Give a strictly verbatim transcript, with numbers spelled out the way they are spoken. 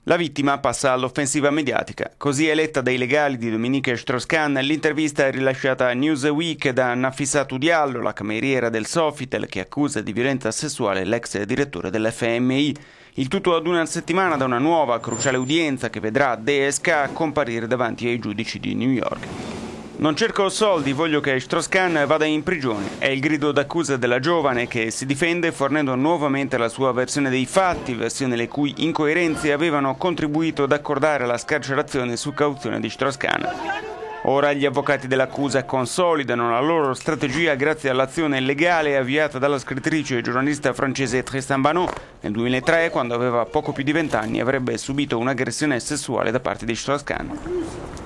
La vittima passa all'offensiva mediatica. Così è letta dai legali di Dominique Strauss-Kahn l'intervista rilasciata a Newsweek da Nafissatou Diallo, la cameriera del Sofitel, che accusa di violenza sessuale l'ex direttore dell'F M I. Il tutto ad una settimana da una nuova cruciale udienza che vedrà D S K comparire davanti ai giudici di New York. Non cerco soldi, voglio che Strauss-Kahn vada in prigione. È il grido d'accusa della giovane che si difende fornendo nuovamente la sua versione dei fatti, versione le cui incoerenze avevano contribuito ad accordare la scarcerazione su cauzione di Strauss-Kahn. Ora gli avvocati dell'accusa consolidano la loro strategia grazie all'azione legale avviata dalla scrittrice e giornalista francese Tristan Banon. Nel duemilatré, quando aveva poco più di vent'anni, avrebbe subito un'aggressione sessuale da parte di Strauss-Kahn.